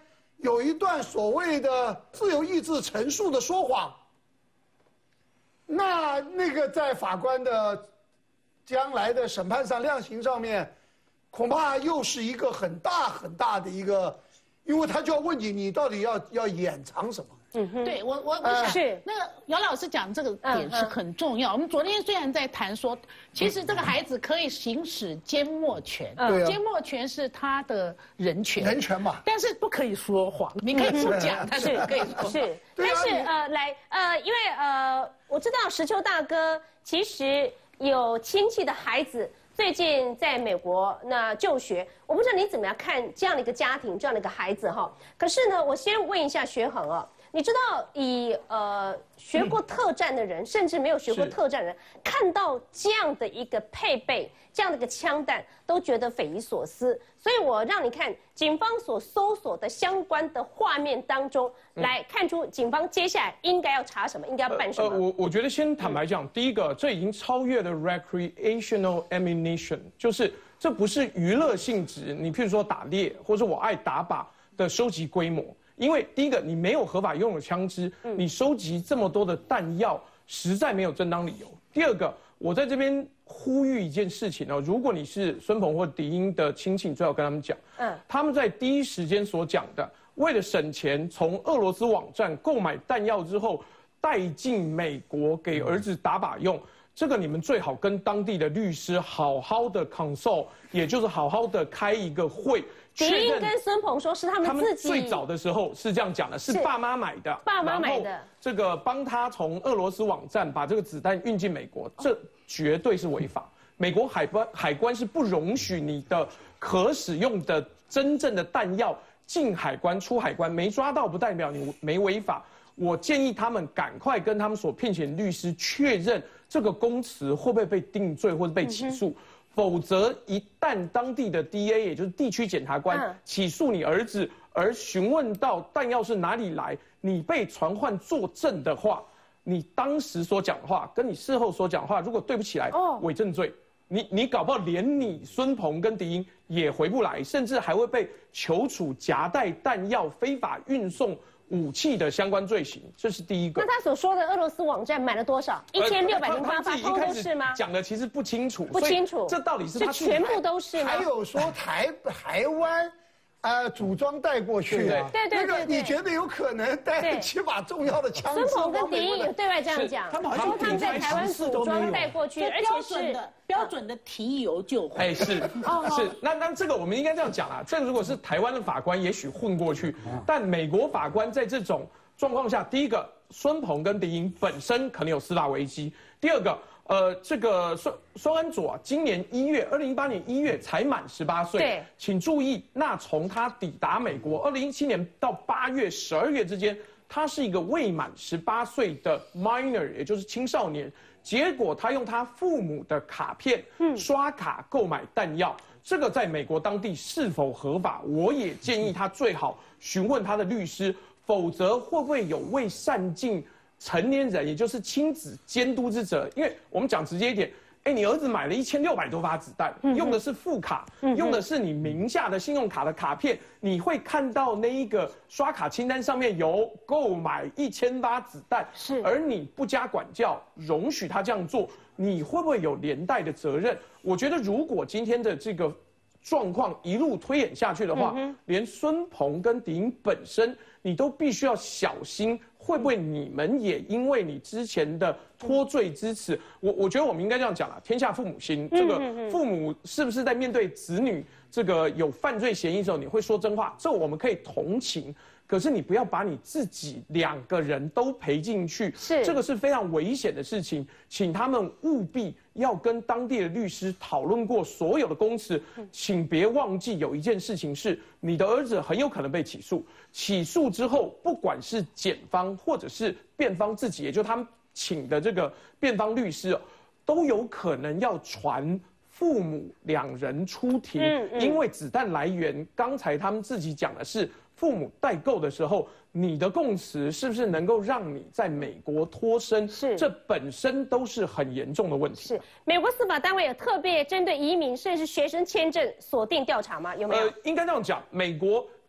有一段所谓的自由意志陈述的说谎，那那个在法官的将来的审判上量刑上面，恐怕又是一个很大很大的一个，因为他就要问你，你到底要要掩藏什么？ 嗯哼，对我我我想、呃、是那个姚老师讲这个点是很重要。嗯嗯、我们昨天虽然在谈说，其实这个孩子可以行使缄默权，嗯、缄默权是他的人权， 人权嘛， 但是不可以说谎，你可以不讲，但是不可以说谎。 是，但是呃，来呃，因为呃，我知道石秋大哥其实有亲戚的孩子。最近在美国那就学，我不知道你怎么样看这样的一个家庭，这样的一个孩子哈。可是呢，我先问一下学恒啊，你知道以呃学过特战的人，嗯、甚至没有学过特战的人，看到这样的一个配备，这样的一个枪弹，都觉得匪夷所思。所以我让你看警方所搜索的相关的画面当中，嗯、来看出警方接下来应该要查什么，应该要办什么。 呃，我我觉得先坦白讲，嗯、第一个，这已经超越了 recreational ammunition， 就是这不是娱乐性质，你譬如说打猎，或者我爱打靶的收集规模。因为第一个，你没有合法拥有枪支，嗯、你收集这么多的弹药，实在没有正当理由。第二个，我在这边呼吁一件事情哦，如果你是孙鹏或迪英的亲戚，最好跟他们讲，嗯，他们在第一时间所讲的，为了省钱，从俄罗斯网站购买弹药之后，带进美国给儿子打靶用。这个你们最好跟当地的律师好好的 consult， 也就是好好的开一个会。 迪英跟孙鹏说是他们自己， 他们最早的时候是这样讲的，是爸妈买的， 爸妈买的， 这个帮他从俄罗斯网站把这个子弹运进美国，这绝对是违法。美国海关海关是不容许你的可使用的真正的弹药进海关出海关，没抓到不代表你没违法。我建议他们赶快跟他们所聘请律师确认这个供词会不会被定罪或者被起诉。嗯，否则，一旦当地的 D A， 也就是地区检察官、嗯、起诉你儿子，而询问到弹药是哪里来，你被传唤作证的话，你当时所讲的话跟你事后所讲的话，如果对不起来，哦，伪证罪，你你搞不好连你孙鹏跟迪英也回不来，甚至还会被求处夹带弹药、非法运送武器的相关罪行，这是第一个。 那他所说的俄罗斯网站买了多少？一千六百零八发，通通是吗？ 讲的其实不清楚， 不清楚。 这到底是他是全部都是吗？ 还有说台台湾，呃，组装带过去的，对对对， 那个你觉得有可能带几把重要的枪支？ 孙鹏跟迪英有对外这样讲，他们说他们在台湾组装带过去，而且是标准的提油救火。 哎，是是，那那这个我们应该这样讲啊，这如果是台湾的法官，也许混过去，但美国法官在这种状况下，第一个，孙鹏跟迪英本身可能有司法危机；第二个，呃，这个孙孙安佐啊，今年一月，二零一八年一月才满十八岁。 对， 请注意，那从他抵达美国，二零一七年到八月、十二月之间，他是一个未满十八岁的 minor， 也就是青少年。结果他用他父母的卡片，嗯，刷卡购买弹药，这个在美国当地是否合法？我也建议他最好询问他的律师。否则会不会有未善尽成年人，也就是亲子监督之责？因为我们讲直接一点，哎，你儿子买了一千六百多发子弹，嗯、用的是副卡，嗯、用的是你名下的信用卡的卡片，你会看到那一个刷卡清单上面有购买一千发子弹， 是， 而你不加管教，容许他这样做，你会不会有连带的责任？我觉得如果今天的这个状况一路推演下去的话，嗯、连孙鹏跟迪英本身，你都必须要小心，会不会你们也因为你之前的脱罪之词？我我觉得我们应该这样讲啦，天下父母心，这个父母是不是在面对子女这个有犯罪嫌疑的时候，你会说真话？这我们可以同情。可是你不要把你自己两个人都赔进去， 是这个是非常危险的事情，请他们务必要跟当地的律师讨论过所有的供词，请别忘记有一件事情是，你的儿子很有可能被起诉，起诉之后，不管是检方或者是辩方自己，也就是他们请的这个辩方律师，都有可能要传父母两人出庭，嗯嗯、因为子弹来源，刚才他们自己讲的是。父母代购的时候，你的供词是不是能够让你在美国脱身？ 是， 这本身都是很严重的问题。 是，美国司法单位有特别针对移民甚至学生签证锁定调查吗？有没有？呃， 应该这样讲，美国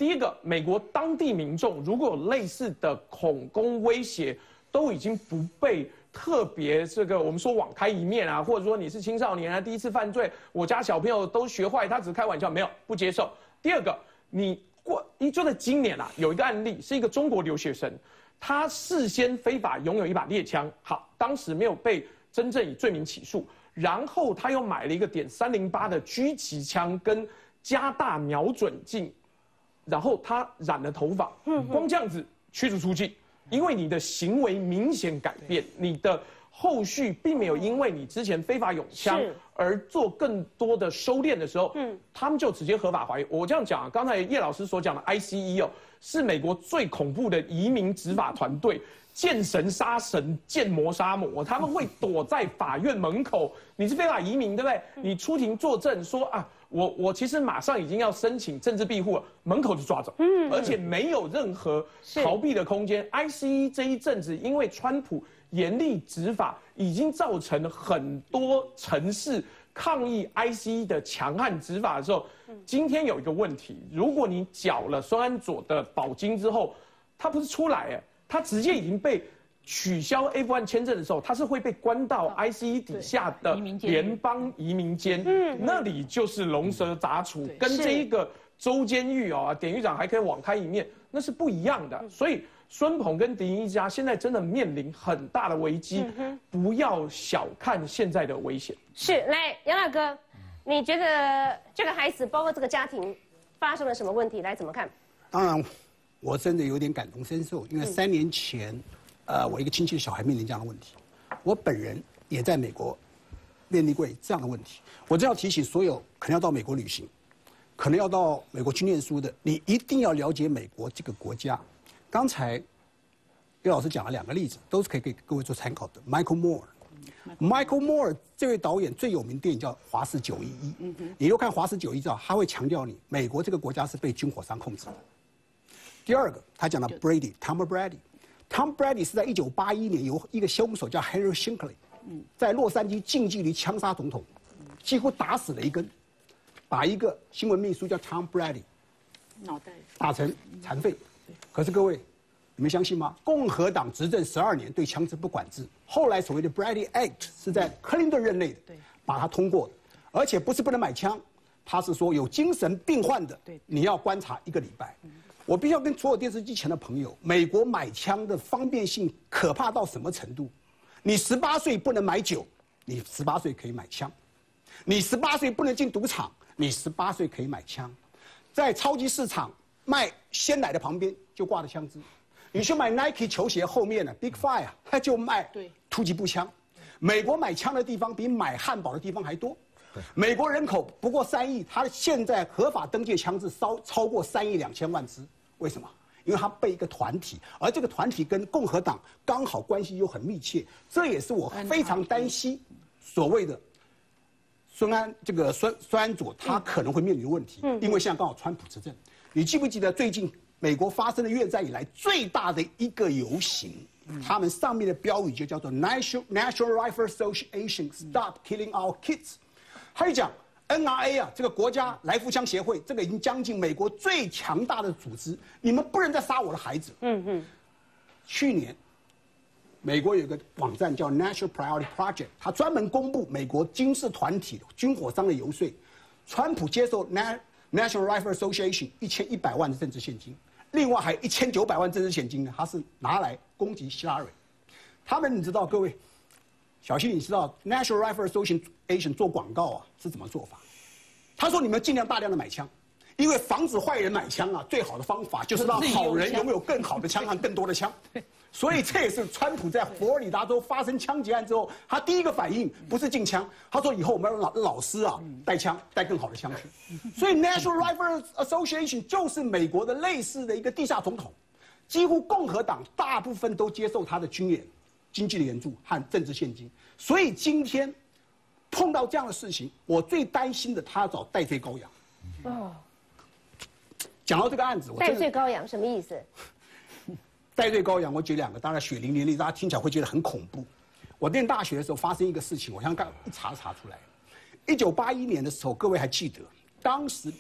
第一个，美国当地民众如果有类似的恐攻威胁，都已经不被特别这个我们说网开一面啊，或者说你是青少年啊，第一次犯罪，我家小朋友都学坏，他只是开玩笑，没有不接受。第二个，你过一就在今年啊，有一个案例是一个中国留学生，他事先非法拥有一把猎枪，好，当时没有被真正以罪名起诉，然后他又买了一个点三零八的狙击枪跟加大瞄准镜。然后他染了头发，光这样子驱逐出境，因为你的行为明显改变，你的后续并没有因为你之前非法拥枪而做更多的收敛的时候，嗯，他们就直接合法怀疑。我这样讲，刚才叶老师所讲的 I C E 哦，是美国最恐怖的移民执法团队。见神杀神，见魔杀魔，他们会躲在法院门口。你是非法移民，对不对？你出庭作证说啊，我我其实马上已经要申请政治庇护了，门口就抓走，嗯，而且没有任何逃避的空间。I C E 这一阵子因为川普严厉执法，已经造成很多城市抗议 I C E 的强悍执法的时候，今天有一个问题，如果你缴了孙安佐的保金之后，他不是出来哎。他直接已经被取消 F 一 签证的时候，他是会被关到 I C E 底下的联邦移民监，嗯，那里就是龙蛇杂处，跟这一个州监狱哦，典狱长还可以网开一面，那是不一样的。所以孙鹏跟狄英一家现在真的面临很大的危机，不要小看现在的危险。 是，来杨大哥，你觉得这个孩子，包括这个家庭，发生了什么问题？来怎么看？ 当然。我真的有点感同身受，因为三年前，呃，我一个亲戚的小孩面临这样的问题，我本人也在美国面临过这样的问题。我真要提醒所有可能要到美国旅行，可能要到美国去念书的，你一定要了解美国这个国家。刚才叶老师讲了两个例子，都是可以给各位做参考的。Michael Moore，Michael Moore 这位导演最有名电影叫《华氏九一一》，你如果看《华氏九一》，知道他会强调你美国这个国家是被军火商控制的。第二个，他讲到 Brady，Tom Brady，Tom Brady 是在一九八一年有一个凶手叫 Henry Hinckley， 在洛杉矶近距离枪杀总统，几乎打死了一根，把一个新闻秘书叫 Tom Brady， 脑袋打成残废。可是各位，你们相信吗？共和党执政十二年对枪支不管制，后来所谓的 Brady Act 是在克林顿任内的，把它通过的，而且不是不能买枪，他是说有精神病患的，你要观察一个礼拜。我必须要跟所有电视机前的朋友，美国买枪的方便性可怕到什么程度？你十八岁不能买酒，你十八岁可以买枪；你十八岁不能进赌场，你十八岁可以买枪。在超级市场卖鲜奶的旁边就挂着枪支，你去买 Nike 球鞋后面呢 ，Big Five 他就卖突击步枪。美国买枪的地方比买汉堡的地方还多。美国人口不过三亿，他现在合法登记枪支超超过三亿两千万支，为什么？因为他被一个团体，而这个团体跟共和党刚好关系又很密切，这也是我非常担心所谓的孙安这个孙孙安佐他可能会面临的问题，因为现在刚好川普执政。你记不记得最近美国发生的越战以来最大的一个游行？他们上面的标语就叫做 National National Rifle Association Stop Killing Our Kids。他就讲 N R A 啊，这个国家来福枪协会，这个已经将近美国最强大的组织，你们不能再杀我的孩子。嗯嗯。去年，美国有一个网站叫 National Priority Project， 它专门公布美国军事团体、军火商的游说。川普接受 National Rifle Association 一千一百万的政治现金，另外还有一千九百万政治现金呢，他是拿来攻击希拉蕊。他们你知道，各位。小新，你知道 National Rifle Association 做广告啊是怎么做法？他说你们尽量大量的买枪，因为防止坏人买枪啊，最好的方法就是让好人拥有更好的枪和更多的枪。所以这也是川普在佛罗里达州发生枪击案之后，他第一个反应不是禁枪，他说以后我们要让老师啊带枪，带更好的枪去。所以 National Rifle Association 就是美国的类似的一个地下总统，几乎共和党大部分都接受他的军演。经济的援助和政治现金，所以今天碰到这样的事情，我最担心的，他要找代罪羔羊。哦，讲到这个案子，我代罪羔羊什么意思？ 代罪羔羊，我举两个，当然血淋淋的，大家听起来会觉得很恐怖。我念大学的时候发生一个事情，我想刚一查查出来，一九八一年的时候，各位还记得，当时美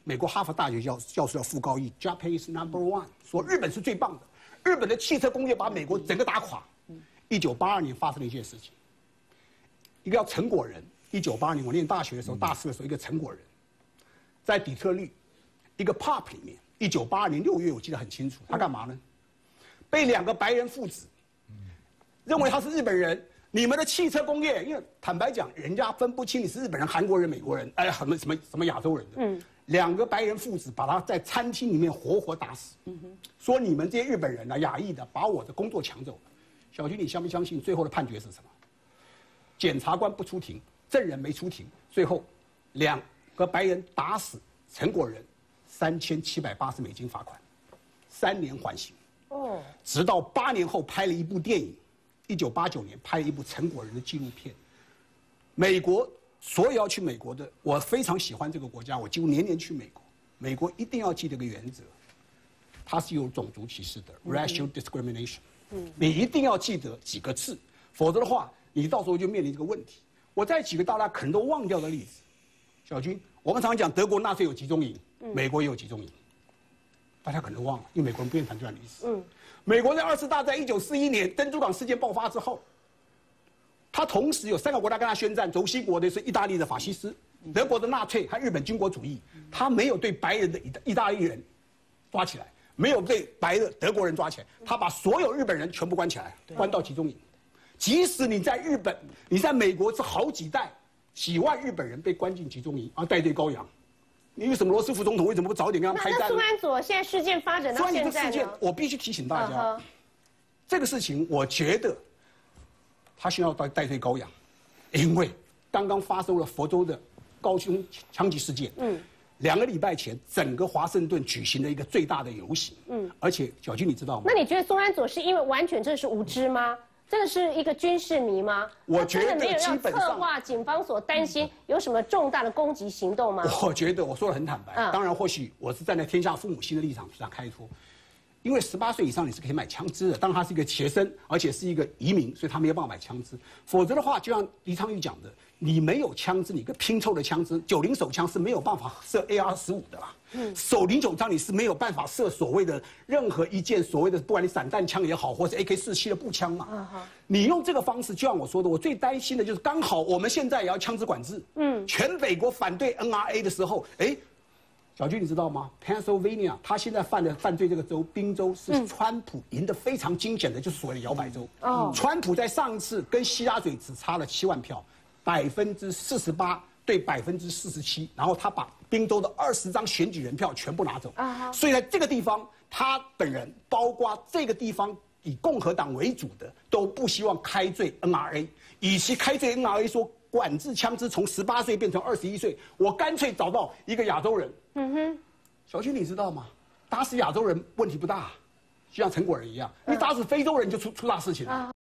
美国哈佛大学教教授叫傅高义 ，Japan is number one， 说日本是最棒的，日本的汽车工业把美国整个打垮。一九八二年发生了一件事情，一个叫陈果仁，一九八二年我念大学的时候，大四的时候，一个陈果仁，在底特律一个 pub 里面，一九八二年六月我记得很清楚，他干嘛呢？被两个白人父子认为他是日本人。你们的汽车工业，因为坦白讲，人家分不清你是日本人、韩国人、美国人，哎，什么什么什么亚洲人的。嗯，两个白人父子把他在餐厅里面活活打死。嗯哼，说你们这些日本人啊、亚裔的，把我的工作抢走了。小军，你相不相信最后的判决是什么？检察官不出庭，证人没出庭，最后两个白人打死陈果仁，三千七百八十美金罚款，三年缓刑。哦，直到八年后拍了一部电影。一九八九年拍了一部陈果仁的纪录片。美国所有要去美国的，我非常喜欢这个国家，我几乎年年去美国。美国一定要记得个原则，它是有种族歧视的 （racial discrimination）。嗯，你一定要记得几个字，否则的话，你到时候就面临这个问题。我再举个大家可能都忘掉的例子，小军，我们常常讲德国纳粹有集中营，美国也有集中营，大家可能忘了，因为美国人不愿意谈这段历史。嗯。美国在二次大战一九四一年珍珠港事件爆发之后，他同时有三个国家跟他宣战，轴心国的是意大利的法西斯，德国的纳粹和日本军国主义，他没有对白人的意大利人抓起来，没有对白的德国人抓起来，他把所有日本人全部关起来，关到集中营。即使你在日本，你在美国是好几代几万日本人被关进集中营，而戴罪羔羊。你为什么罗斯福总统为什么不早点跟他开战？ 那苏安佐现在事件发展到现在呢？ 所以这个事件，我必须提醒大家， uh-huh. 这个事情我觉得他需要戴戴罪羔羊，因为刚刚发生了佛州的高凶枪击事件。嗯，两个礼拜前，整个华盛顿举行了一个最大的游行。嗯，而且小军你知道吗？ 那你觉得苏安佐是因为完全这是无知吗？真的是一个军事迷吗？ 我觉得没有要策划警方所担心有什么重大的攻击行动吗？ 我觉得我说的很坦白，嗯、当然或许我是站在天下父母心的立场上开脱，因为十八岁以上你是可以买枪支的，当然他是一个学生，而且是一个移民，所以他没有办法买枪支。否则的话，就像黎昌钰讲的，你没有枪支，你个拼凑的枪支，九零手枪是没有办法射 A R 十五的啦。嗯，手零九枪你是没有办法射所谓的任何一件所谓的，不管你散弹枪也好，或是 A K 四七的步枪嘛。Uh-huh. 你用这个方式，就像我说的，我最担心的就是刚好我们现在也要枪支管制。嗯，全美国反对 N R A 的时候，哎，小军你知道吗 ？Pennsylvania 他现在犯的犯罪这个州，宾州是川普赢得非常惊险的，就是所谓的摇摆州。哦、嗯，川普在上一次跟希拉蕊只差了七万票，百分之四十八。对百分之四十七，然后他把宾州的二十张选举人票全部拿走， uh-huh. 所以在这个地方，他本人包括这个地方以共和党为主的都不希望开罪 N R A， 与其开罪 N R A 说管制枪支从十八岁变成二十一岁，我干脆找到一个亚洲人。嗯哼，小军你知道吗？打死亚洲人问题不大，就像陈果仁一样，你打死非洲人就出出大事情了。Uh-huh.